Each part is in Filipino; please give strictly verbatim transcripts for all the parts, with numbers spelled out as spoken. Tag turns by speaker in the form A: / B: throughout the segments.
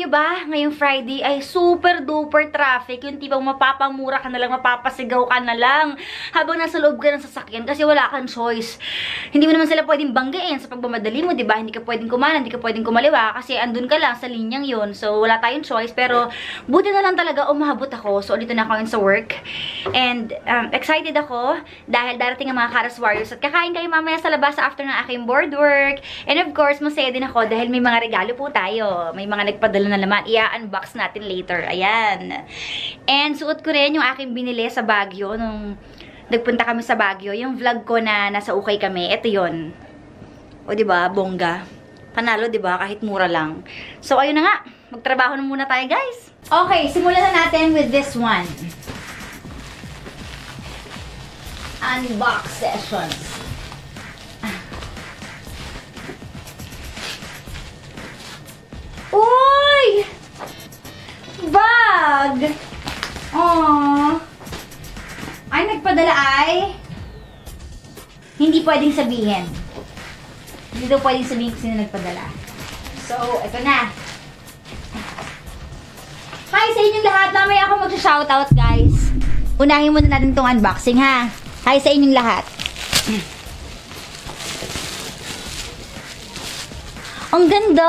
A: nyo ba, ngayong Friday ay super duper traffic. Yung tipong mapapamura ka na lang, mapapasigaw ka na lang habang nasa loob ka ng sasakyan kasi wala kang choice. Hindi mo naman sila pwedeng banggain sa pagmamadali mo, diba? Hindi ka pwedeng kumanan, hindi ka pwedeng kumaliwa kasi andun ka lang sa linyang yun. So, wala tayong choice. Pero, buti na lang talaga umabot ako. So, dito na ako yun sa work. And, um, excited ako dahil darating ang mga Karas Warriors at kakain kayo mamaya sa labas after ng aking board work. And of course, masaya din ako dahil may mga regalo po tayo. May mga nagpadala na naman. I-unbox natin later. Ayan. And suot ko rin yung aking binili sa Baguio nung nagpunta kami sa Baguio. Yung vlog ko na nasa Ukay kami. Ito yun. O diba? Bongga. Panalo diba? Kahit mura lang. So ayun na nga. Magtrabaho na muna tayo guys. Okay. Simulan na natin with this one. Unbox sessions. Uy! Bag! Aww. Ay, nagpadala ay hindi pwedeng sabihin. Hindi daw pwedeng sabihin kung sino nagpadala. So, ito na. Hi sa inyong lahat. Mamaya ako mag-shoutout, guys. Unahin muna natin itong unboxing, ha? Hi sa inyong lahat. Ang ganda!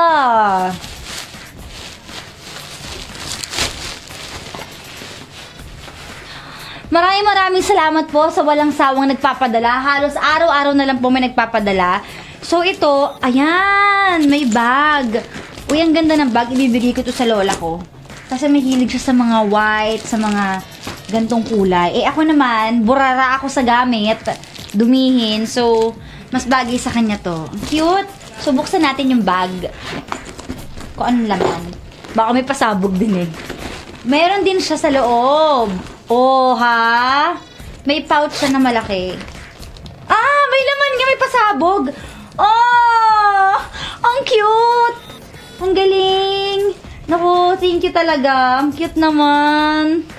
A: Maraming maraming salamat po sa walang sawang nagpapadala. Halos araw-araw na lang po may nagpapadala. So ito, ayan, may bag. Uy, ang ganda ng bag. Ibibigay ko to sa lola ko. Kasi may hilig siya sa mga white, sa mga gantong kulay. Eh ako naman, burara ako sa gamit. Dumihin. So, mas bagay sa kanya to. Ang cute. So, buksan natin yung bag. Kung anong laman. Baka may pasabog din eh. Meron din siya sa loob. Oh, ha? May pouch siya na malaki. Ah, may laman nga, may pasabog. Oh, ang cute. Ang galing. Naku, thank you talaga. Ang cute naman.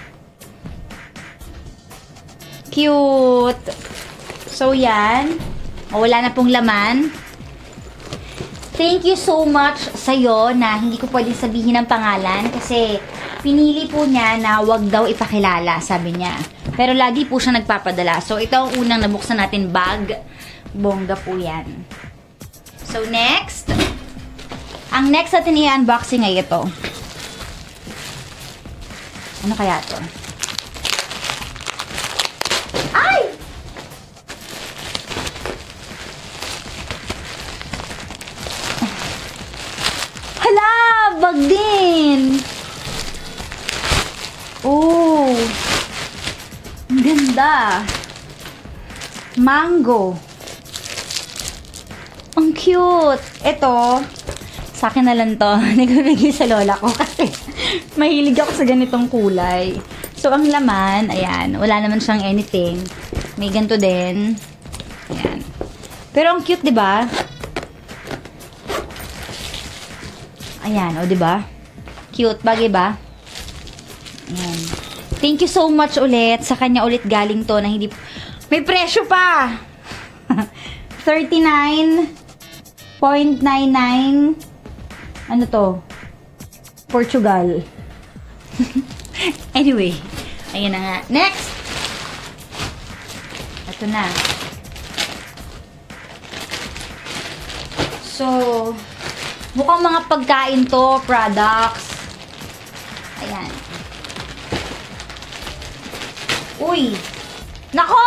A: Cute. So, yan. Oh, wala na pong laman. Thank you so much sa'yo na hindi ko pwedeng sabihin ang pangalan kasi pinili po niya na wag daw ipakilala, sabi niya. Pero lagi po siya nagpapadala. So, ito ang unang nabuksan natin bag. Bongga po yan. So, next. Ang next natin i-unboxing ay ito. Ano kaya ito? Ay! Hala! Bag din! Oh! Ang ganda! Mango! Ang cute! Ito, sa akin na lang to. Nagbibigay sa lola ko kasi mahilig ako sa ganitong kulay. So, ang laman, ayan, wala naman siyang anything. May ganito din. Ayan. Pero ang cute, diba? Ayan, o, diba? Cute, bagay ba? Ayan. Thank you so much ulit. Sa kanya ulit galing to na hindi... May presyo pa! thirty-nine point nine nine. Ano to? Portugal. Anyway. Ayan na nga. Next! Ito na. So, mukhang mga pagkain to, products. Ayan. Uy! Nako!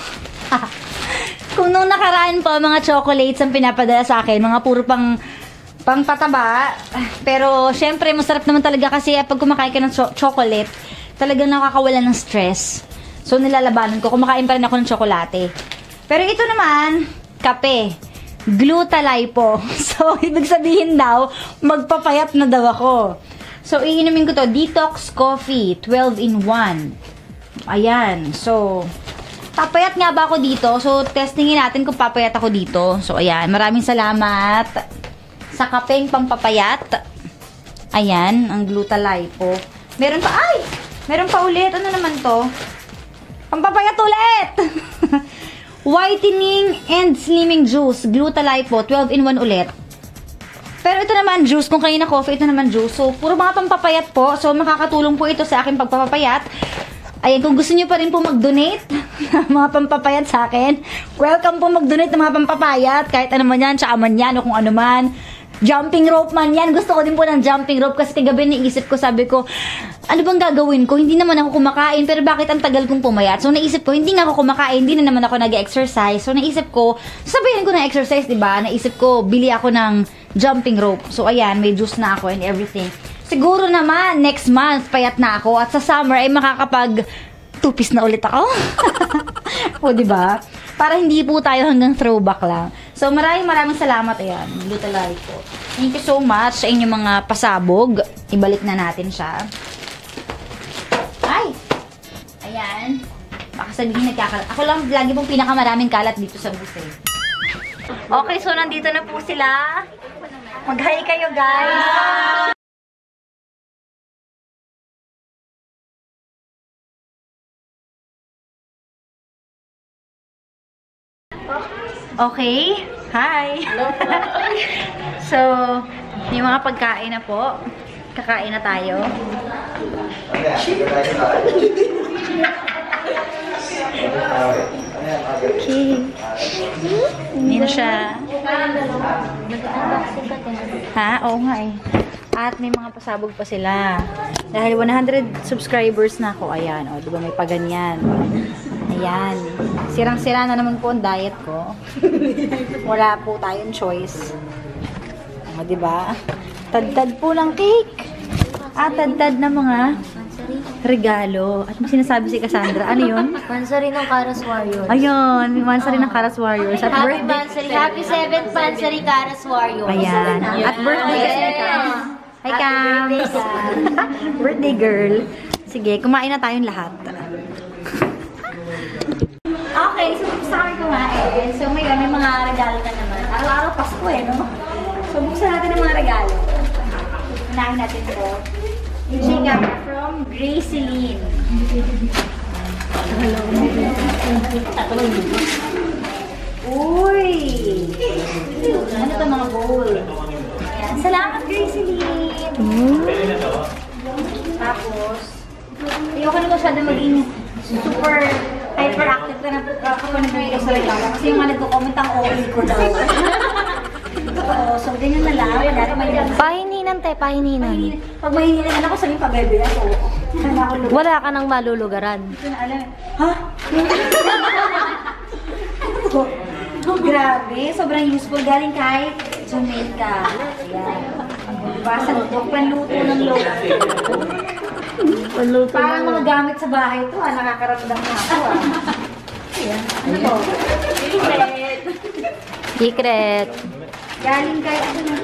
A: Kung nung nakaraan po, mga chocolates ang pinapadala sa akin, mga puro pang pang pataba. Pero, syempre, masarap naman talaga kasi pag kumakain ka ng cho chocolate, talagang nakakawala ng stress. So, nilalabanan ko. Kumakain pa rin ako ng tsokolate. Pero ito naman, kape. Glutalipo. So, ibig sabihin daw, magpapayat na daw ako. So, iinumin ko to. Detox Coffee. twelve in one. Ayan. So, papayat nga ba ako dito? So, testingin natin kung papayat ako dito. So, ayan. Maraming salamat sa kapeng pampapayat. Ayan. Ang Glutalipo. Meron pa. Ay! Meron pa ulit. Ano naman to? Pampapayat ulit! Whitening and Slimming Juice. Glutalipo. twelve in one ulit. Pero ito naman juice, kung kanina coffee, ito naman juice. So, puro mga pampapayat po. So, makakatulong po ito sa aking pagpapapayat. Ayan, kung gusto niyo pa rin po mag-donate mga pampapayat sa akin, welcome po mag-donate ng mga pampapayat. Kahit ano man yan, tsaka man yan, o kung ano man. Jumping rope man yan. Gusto ko din po ng jumping rope kasi kagabi naisip ko, sabi ko, ano bang gagawin ko? Hindi naman ako kumakain, pero bakit ang tagal kong pumayat? So, naisip ko, hindi nga ako kumakain, hindi na naman ako nag-exercise. So, naisip ko, sasabihin ko ng exercise, diba? Naisip ko, bili ako ng jumping rope. So, ayan, may juice na ako and everything. Siguro naman, next month, payat na ako. At sa summer, ay makakapag two-piece na ulit ako. O, diba? Para hindi po tayo hanggang throwback lang. So, maraming maraming salamat. Ayan, Glutalari po. Thank you so much sa inyong mga pasabog. Ibalik na natin siya. Ay! Ayan. Baka sabihin nagkakalat. Ako lang lagi pong pinakamaraming kalat dito sa buffet. Okay, so nandito na po sila. Mag-hi kayo, guys! Okay. Hi. So, yung mga pagkain na po. Kakain na tayo. Okay. Hindi na siya. Ha? Oo nga eh. At may mga pasabog pa sila. Dahil one hundred subscribers na ako. Ayan. O, diba may paganyan. Ayan. Sirang-sira na naman po ang diet ko. Wala po tayong choice. O, diba? Tad-tad po ng cake. At tad-tad na mga regalo. At may sinasabi si Cassandra. Ano yun?
B: Mansari ng Karas Warriors.
A: Ayun. May mansari ng Karas Warriors. At
B: Happy
A: birthday.
B: Mansari. Happy seventh Mansari Karas Warriors.
A: Ayan. At birthday kasi ni Cam. Hi, Cam. Birthday girl. Sige, kumain na tayong lahat. Okay, so buksan kami kumain. So ngayon, may mga regalo na naman. Araw-araw Pasko eh, no? So buksan natin ang mga regalo. Unahin natin ito. Yung Chika from Graceline. Uy! Ano ito mga bowl? Ayan. Salamat, Graceline! Tapos, ayoko na masyado maging super hyperactive ka na kapag nabigay ka sa regalo. Kasi yung mga nagko-comment ang O A ko daw. Oo, so ganyan na lang. Dati may
B: Pahininan te, pahininan.
A: Pag mahihininan ako, sabihin pa bebe ako.
B: Wala ka nang malulugaran.
A: Ito na alam. Ha? Grabe, sobrang useful. Galing kay Jamaica. Ayan. Diba? Sa panluto ng loaf.
B: Panluto
A: Parang mga gamit sa bahay to, ah. Nakakaramdam na ako, ah. Ayan. Ano to? Secret.
B: Secret.
A: Galing kay ano na?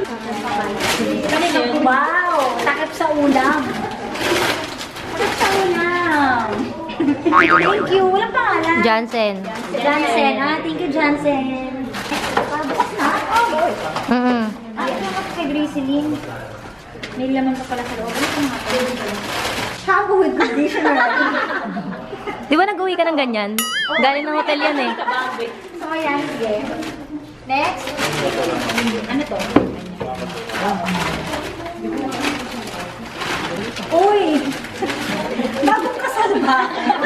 A: Wow! Takip sa ulam. Takip sa ulam. Thank you. Walang pangalan.
B: Jansen.
A: Jansen. Ah, thank you, Jansen. Ah, bukas na? Oh,
B: Mm-mm.
A: ah, ito naman kay Graceline. May laman pa pala sa loob. Ito nga po. Shampoo with conditioner.
B: Di ba nag-uwi ka ng ganyan? Galing ng hotel yan eh.
A: So, ayan. Sige. Next. Ano to? Uy! Bagong kasal ba?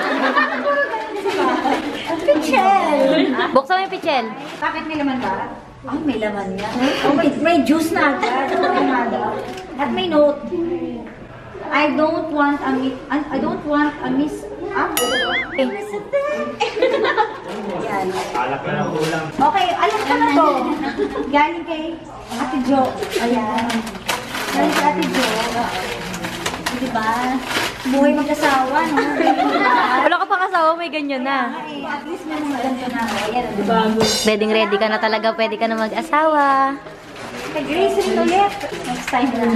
A: Pichel!
B: Buksan mo yung pichel.
A: Bakit may laman ba? Ay, may laman niya. Oh, may, may juice na agad. At may note. I don't want a miss... I don't want a miss... Ah? Okay. Yan. Okay, alam ko na to. Galing kay Ate Jo. Ayan. Galing kay Ate Jo. Diba? Buhay mag-asawa, no?
B: Wala ka pang asawa, may ganyan na.
A: Ay, at least may mga ganito na. Ayan, diba?
B: Ready ready ka na talaga, pwede ka na mag-asawa.
A: Kay Grace rin ulit. Next time na.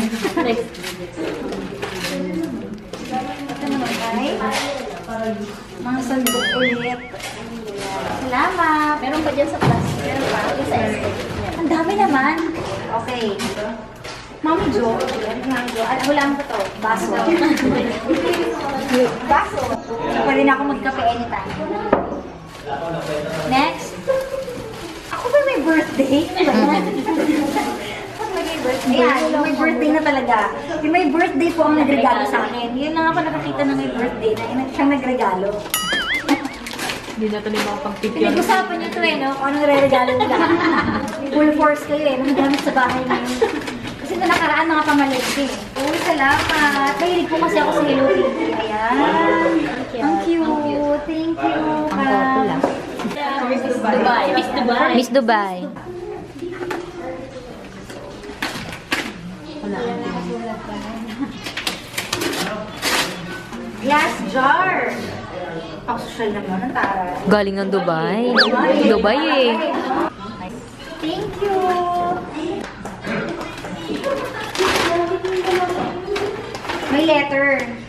A: Ito naman ay mga sandok ulit. Salamat.
B: Meron pa dyan sa class. Meron pa. Sa
A: Ang dami naman. Okay. Mami Jo. Mami Jo. Ano lang ko to? Baso. Baso. Pwede na ako magkape anytime. Next. Ako ba may birthday? Pag may Ayan, yung may birthday na talaga. Yung may birthday po ang nagregalo sa akin. Yun lang ako nakakita ng may birthday na yun siyang nagregalo.
B: Hindi na ito ni mga pagpipyan.
A: Pinag-usapan niyo ito eh, no? Kung anong re-regalo nila. Full force kayo eh. Mga gamit sa bahay ngayon. Kasi na nakaraan mga pamalit eh. Uy, salamat. Mahilig po kasi ako sa Hello Kitty. Ayan. Ang cute. Thank you.
B: Ang photo lang.
A: Miss Dubai. Miss Dubai.
B: Miss Dubai.
A: Glass jar. Ang social naman ang taray.
B: Galing ng Dubai. Dubai eh.
A: Thank you. May letter.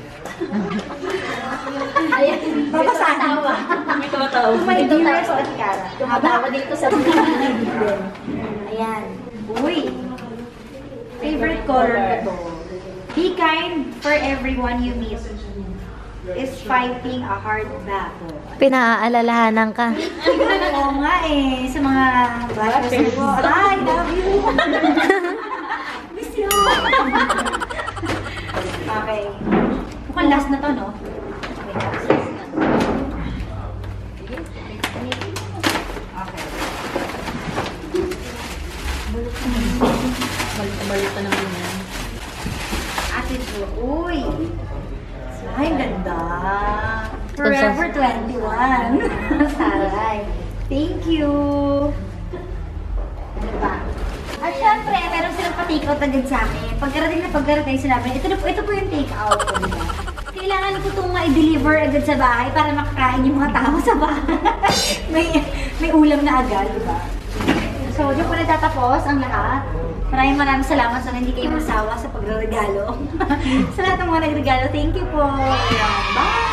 A: Ayan. Babasahin. May tumatawa. May dearest Atikara. Tumatawa dito sa ayan. Uy. Favorite color ko to. Be kind for everyone you meet. Is fighting a hard battle.
B: Pinaaalalahanan ka.
A: Oo nga eh. Sa mga bashers ko. I love you. Miss you. Okay. Mukhang last na to, no? Okay.
B: Balik-balik na naman yan.
A: Ate Jo, uy. Ay, ganda. Forever twenty-one. Saray. Thank you. Ano ba? At syempre, meron silang pa-take out agad sa akin. Pagkarating na pagkarating, sinabi, ito, na po, ito po yung take out ko, diba? Kailangan ko itong ma-deliver agad sa bahay para makakain yung mga tao sa bahay. may, may ulam na agad, diba? So, diyan po natatapos ang lahat. Maraming maraming salamat sa hindi kayo masawa sa pagre-regalo. Sa lahat ng mga nagregalo, thank you po. Bye!